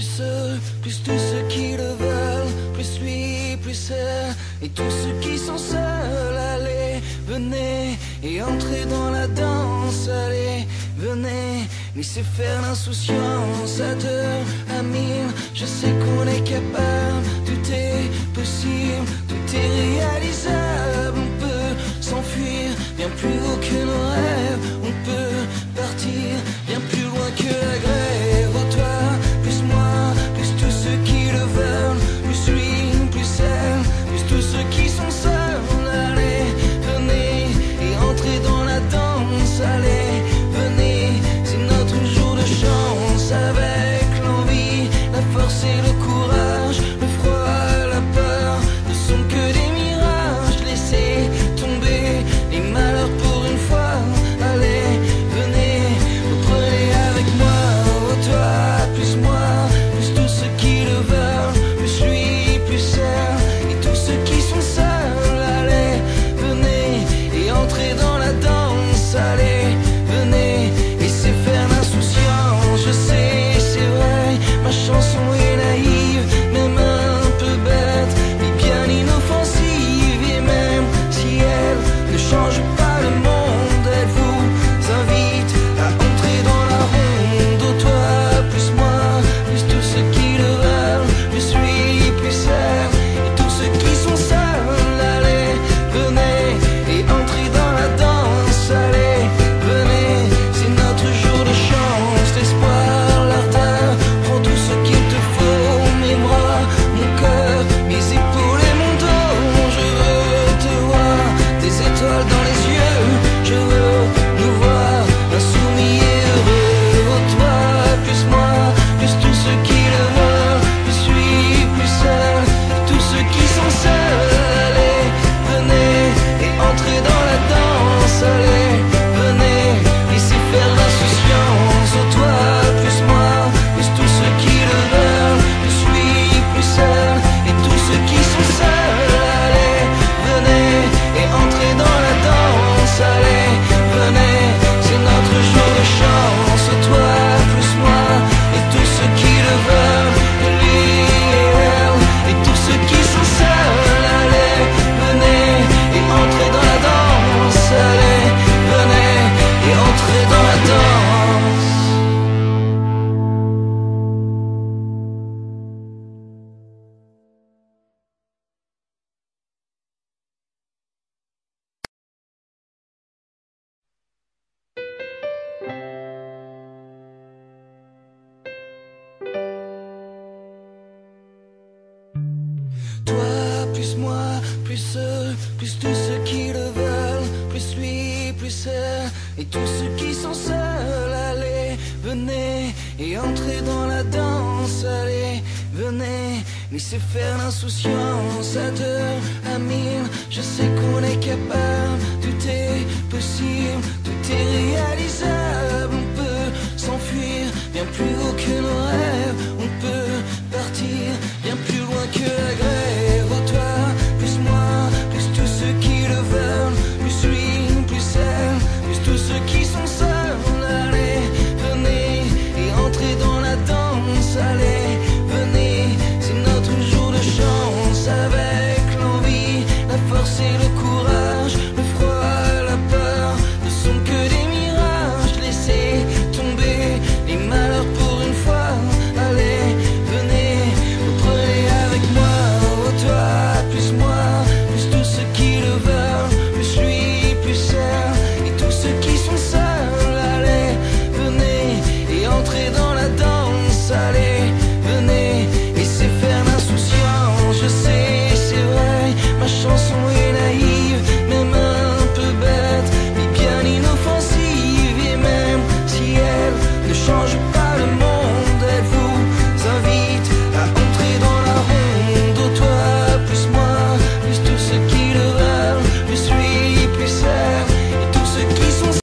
plus ceux, plus tous ceux qui le veulent, plus lui, plus elle, et tous ceux qui sont seuls. Allez, venez et entrez dans la danse. Allez, venez, laissez faire l'insouciance. À deux, à mille, je sais qu'on est capable. Tout est possible, tout est réalisable. On peut s'enfuir bien plus haut que nos rêves. On peut partir bien plus loin que la grève. Oh toi, plus moi, plus tous ceux qui le veulent, plus lui, plus elle, plus tous ceux qui sont seuls. Allez, venez et entrez dans la danse. Allez, venez, c'est notre jour de chance. Avec l'envie, la force et le courage, le froid, la peur ne sont que des mirages. Laissez tomber les malheurs pour une fois. Allez, venez, reprenez avec moi. Oh toi, plus moi, plus tous ceux qui le veulent, plus lui, plus elle, et tous ceux qui sont seuls. Allez, venez et entrez dans la danse. Allez, venez, laissez faire l'insouciance. Je sais, c'est vrai, ma chanson est naïve, même un peu bête, mais bien inoffensive. Et même si elle ne change pas le monde, elle vous invite à entrer dans la ronde. Oh toi, plus moi, plus tous ceux qui le veulent, plus lui, plus elle, et tous ceux qui sont seuls. Allez, venez et entrez dans la danse. Allez, venez, c'est notre jour de chance. L'espoir, l'ardeur, prends tout ce qu'il te faut. Mes bras, mon cœur, mes épaules et mon dos. Je veux te voir, des étoiles dans les yeux. Je veux nous voir insoumis et heureux. Oh toi, plus moi, plus tous ceux qui le veulent, plus lui, plus elle, tous ceux qui sont seuls. Allez, venez et entrez dans la danse. Allez, venez, laissez faire l'insouciance. Oh toi, plus moi, plus tous ceux qui le veulent, plus lui, plus elle, et tous ceux qui sont seuls. Allez, venez et entrez dans la danse. Allez, venez, c'est notre jour de chance. Oh toi, plus moi, et tous ceux qui le veulent, lui et elle, et tous ceux qui sont seuls. Allez, venez et entrez dans la danse. Allez, venez et entrez dans la danse. Toi, plus moi, plus ceux, plus tous ceux qui le veulent, plus lui, plus elle, et tous ceux qui sont seuls. Allez, venez et entrez dans la danse. Allez, venez, laissez faire l'insouciance. À deux, à mille, je sais qu'on est capable. Tout est possible, tout est réalisable. On peut s'enfuir bien plus haut que nos